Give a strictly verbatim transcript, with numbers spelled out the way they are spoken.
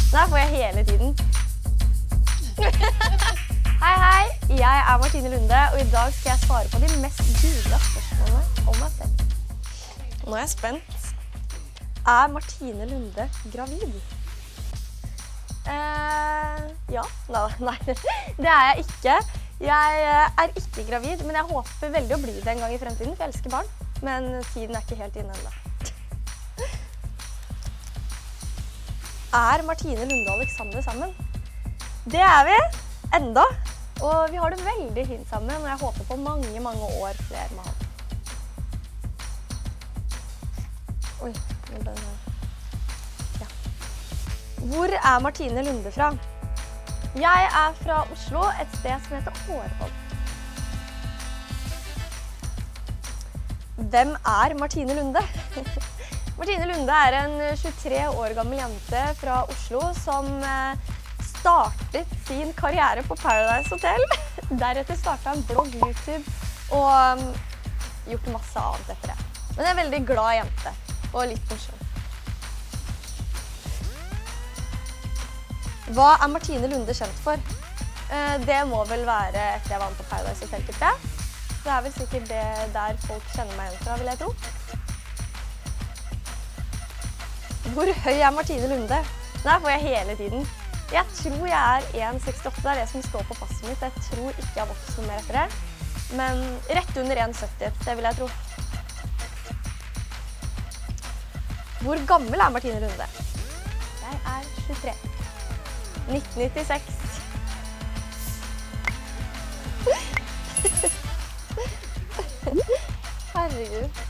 Den her får jeg hele tiden. Hei, hei. Jeg er Martine Lunde, og i dag skal jeg svare på de mest googla spørsmålene om meg selv. Nå er jeg spent. Er Martine Lunde gravid? Eh, ja. Nei, nei, det er jeg ikke. Jeg er ikke gravid, men jeg håper veldig å bli det en gang i fremtiden, for jeg elsker barn. Men tiden er ikke helt inne enda. Er Martine Lunde og Alexander sammen? Det er vi, enda. Og vi har det veldig fint sammen, og jeg håper på mange, mange år flere med han. Oi, nå ble den her. Ja. Hvor er Martine Lunde fra? Jeg er fra Oslo, et sted som heter Årvoll. Hvem er Martine Lunde? Martine Lunde er en tjuetre år gammel jente fra Oslo som startet sin karriere på Paradise Hotel. Deretter startet en blogg, YouTube og gjort masse annet etter det. Men jeg er en veldig glad jente og litt morsom. Hva er Martine Lunde kjent for? Det må vel være etter jeg var med på Paradise Hotel, tipper jeg. Det er vel sikkert det der folk kjenner meg igjen fra, vil jeg tro. Hvor høy er Martine Lunde? Den her får jeg hele tiden. Jeg tror jeg er en komma sekstiåtte, det er det som står på passet mitt. Jeg tror ikke jeg har vokst noe mer etter det. Men rett under en komma sytti, det vil jeg tro. Hvor gammel er Martine Lunde? Jeg er tjuetre. nitten nittiseks. Herregud.